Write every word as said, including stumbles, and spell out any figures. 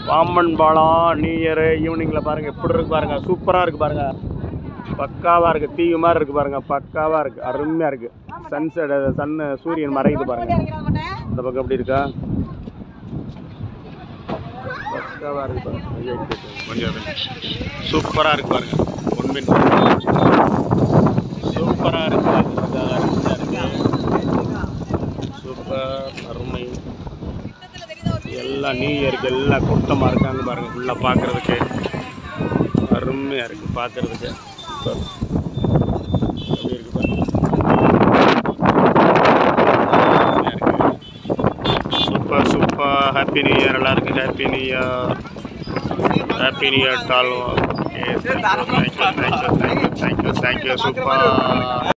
பாம்பன் பாலம் new year ஈவினிங்கில் பாருங்கள் எப்படி இருக்கு பாருங்கள். சூப்பராக இருக்குது பாருங்கள். பக்காவாக இருக்குது. தீவு மாதிரி இருக்குது பாருங்கள். பக்காவாக இருக்குது. அருமையாக இருக்குது. சன்செட் சன்னு சூரியன் மறையுது பாருங்கள். இந்த பக்கம் எப்படி இருக்கா பக்காவாக இருக்குது பாருங்கள். கொஞ்சம் சூப்பராக இருக்குது பாருங்கள். ஒன்பின் சூப்பராக இருக்குது. சூப்பர் அருமை. எல்லாம் நியூ இயருக்கு எல்லாம் கூட்டமாக இருக்காங்க பாருங்கள். ஃபுல்லாக பார்க்குறதுக்கு அருமையாக இருக்குது. பார்க்குறதுக்கு அப்படி இருக்குது பாருங்கள். Super super. Happy new year எல்லாருக்கும். Happy new year. Happy new year doll. Okay thank you thank you thank you thank you thank you super.